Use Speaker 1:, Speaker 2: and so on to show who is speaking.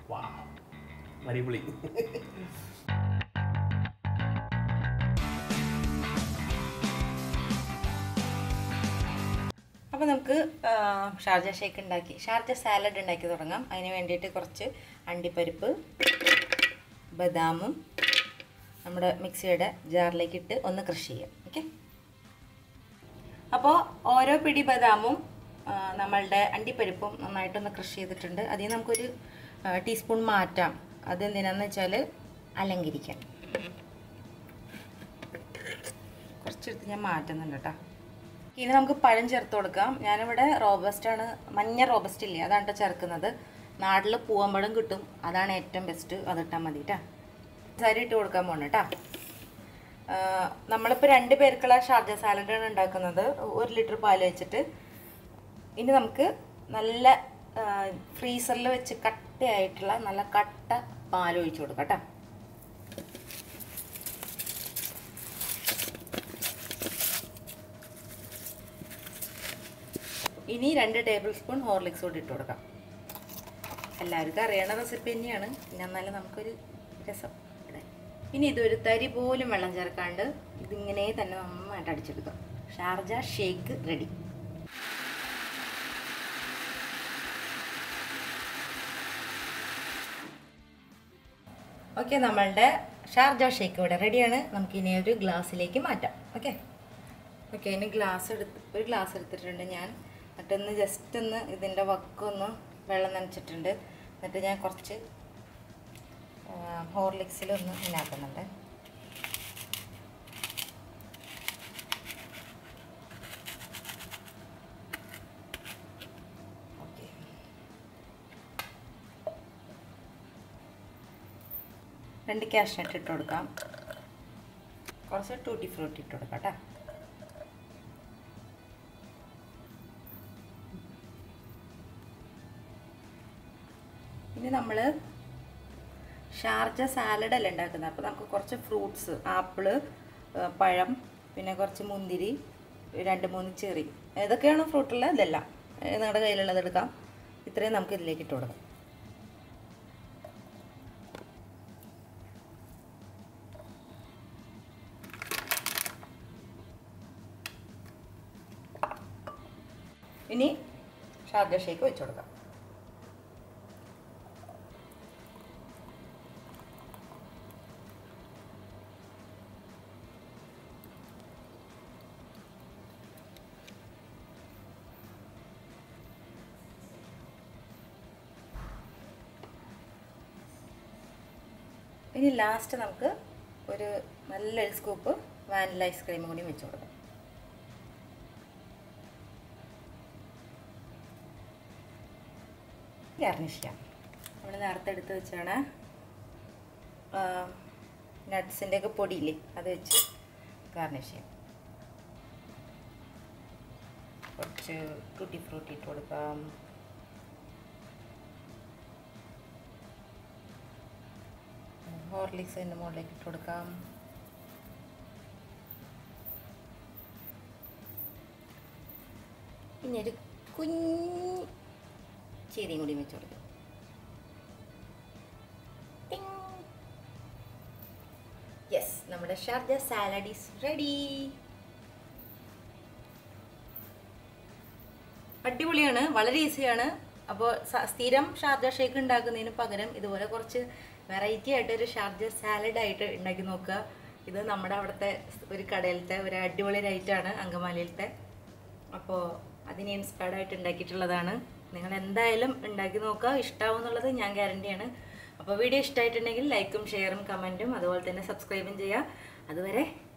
Speaker 1: വാവ്, അടിപൊളി.
Speaker 2: അപ്പോൾ നമുക്ക് ഷാർജ ഷേക്ക് ഉണ്ടാക്കി ഷാർജ സാലഡ് ഉണ്ടാക്കി തുടങ്ങാം. അതിന് വേണ്ടിയിട്ട് കുറച്ച് അണ്ടിപ്പരിപ്പ്, ബദാമും നമ്മുടെ മിക്സിയുടെ ജാറിലേക്ക് ഇട്ട് ഒന്ന് ക്രഷ് ചെയ്യാം. ഓക്കെ. അപ്പോൾ ഓരോ പിടി ബദാമും നമ്മളുടെ അണ്ടിപ്പരിപ്പും നന്നായിട്ടൊന്ന് ക്രഷ് ചെയ്തിട്ടുണ്ട്. അതിൽ നമുക്കൊരു ടീസ്പൂൺ മാറ്റാം. അതെന്തിനാന്ന് വെച്ചാൽ അലങ്കരിക്കാൻ. കുറച്ചെടുത്ത് ഞാൻ മാറ്റുന്നുണ്ട് കേട്ടോ. ഇനി നമുക്ക് പഴം ചേർത്ത് കൊടുക്കാം. ഞാനിവിടെ റോബസ്റ്റാണ്, മഞ്ഞ റോബസ്റ്റ് ഇല്ലേ, അതാണ് കേട്ടോ ചേർക്കുന്നത്. നാട്ടിൽ പൂവമ്പഴം കിട്ടും, അതാണ് ഏറ്റവും ബെസ്റ്റ്. അതിട്ടാൽ മതി കേട്ടോ. സാരി ഇട്ട് കൊടുക്കാൻ പോകണം കേട്ടോ. നമ്മളിപ്പോൾ 2 പേർക്കുള്ള ഷാർജ സാലഡാണ് ഉണ്ടാക്കുന്നത്. 1 ലിറ്റർ പാൽ വെച്ചിട്ട്. ഇനി നമുക്ക് നല്ല ഫ്രീസറിൽ വെച്ച് കട്ടയായിട്ടുള്ള നല്ല കട്ട പാൽ ഒഴിച്ചു കൊടുക്കാം കേട്ടോ. ഇനി 2 ടേബിൾ സ്പൂൺ ഹോർലിക്സ് കൂടി ഇട്ട് കൊടുക്കാം. എല്ലാവർക്കും അറിയണ റെസിപ്പി തന്നെയാണ്, പിന്നെ എന്നാലും നമുക്കൊരു രസം. ഇനി ഇതൊരു തരി പോലും വെള്ളം ചേർക്കാണ്ട് ഇതിങ്ങനെ തന്നെ നന്നായിട്ട് അടിച്ചെടുക്കാം. Sharjah shake ready. ഓക്കെ, നമ്മളുടെ ഷാർജ ഷേക്ക് ഇവിടെ റെഡിയാണ്. നമുക്കിനി ഒരു ഗ്ലാസ്സിലേക്ക് മാറ്റാം. ഓക്കെ. ഇനി ഒരു ഗ്ലാസ് എടുത്തിട്ടുണ്ട് ഞാൻ. എന്നിട്ടൊന്ന് ജസ്റ്റ് ഒന്ന് ഇതിൻ്റെ വക്കൊന്ന് വെള്ളം നനച്ചിട്ടുണ്ട്. എന്നിട്ട് ഞാൻ കുറച്ച് ഹോർലിക്സിലൊന്ന് ഉണ്ടാക്കുന്നുണ്ട്. ഓക്കെ. 2 കാഷ്നട്ട് ഇട്ട് കൊടുക്കാം. കുറച്ച് ടൂട്ടി ഫ്രൂട്ടി ഇട്ട് കൊടുക്കാം കേട്ടോ. ഇനി നമ്മൾ ഷാർജ സാലഡ് അല്ല ഉണ്ടാക്കുന്നത്. അപ്പോൾ നമുക്ക് കുറച്ച് ഫ്രൂട്ട്സ്, ആപ്പിള്, പഴം, പിന്നെ കുറച്ച് മുന്തിരി, 2-3 ചെറി, ഏതൊക്കെയാണോ ഫ്രൂട്ടുള്ളത് ഇതെല്ലാം നിങ്ങളുടെ കയ്യിലുള്ളത് എടുക്കാം. ഇത്രയും നമുക്ക് ഇതിലേക്ക് ഇട്ട് കൊടുക്കാം. ഇനി ഷാർജ ഷേക്ക് വെച്ച് കൊടുക്കാം. ഇനി ലാസ്റ്റ് നമുക്ക് ഒരു നല്ലൊരു സ്കൂപ്പ് വാനില ഐസ്ക്രീം കൂടി വെച്ച് കൊടുക്കാം. ഗാർണിഷ് ചെയ്യാം. നമ്മൾ നേരത്തെ എടുത്ത് വെച്ചാണ് നട്ട്സിൻ്റെ ഒക്കെ പൊടിയില്ലേ, അത് വെച്ച് ഗാർണിഷ് ചെയ്യാം. കുറച്ച് ടൂട്ടി ഫ്രൂട്ടി ഇട്ട് കൊടുക്കാം. ഹോർലിക്സ് അതിൻ്റെ മുകളിലേക്ക് ഇട്ട് കൊടുക്കാം. പിന്നെ ഒരു കുഞ്ഞ് ചെറിയും കൂടി വെച്ച് കൊടുക്കാം. യെസ്, നമ്മുടെ ഷാർജ സാലഡ് ഈസ് റെഡി. അടിപൊളിയാണ്, വളരെ ഈസിയാണ്. അപ്പോൾ സ്ഥിരം ഷാർജ ഷേക്ക് ഉണ്ടാക്കുന്നതിന് പകരം ഇതുപോലെ കുറച്ച് വെറൈറ്റി ആയിട്ട് ഒരു ഷാർജ സാലഡായിട്ട് ഉണ്ടാക്കി നോക്കുക. ഇത് നമ്മുടെ അവിടുത്തെ ഒരു കടയിലത്തെ ഒരു അടിപൊളി ഐറ്റമാണ്, അങ്കമാലിയിലത്തെ. അപ്പോൾ അതിന് ഇൻസ്പയർഡ് ആയിട്ട് ഉണ്ടാക്കിയിട്ടുള്ളതാണ്. നിങ്ങൾ എന്തായാലും ഉണ്ടാക്കി നോക്കുക, ഇഷ്ടമാവും എന്നുള്ളത് ഞാൻ ഗ്യാരണ്ടിയാണ്. അപ്പോൾ വീഡിയോ ഇഷ്ടമായിട്ടുണ്ടെങ്കിൽ ലൈക്കും ഷെയറും കമൻറ്റും അതുപോലെ തന്നെ സബ്സ്ക്രൈബും ചെയ്യുക. അതുവരെ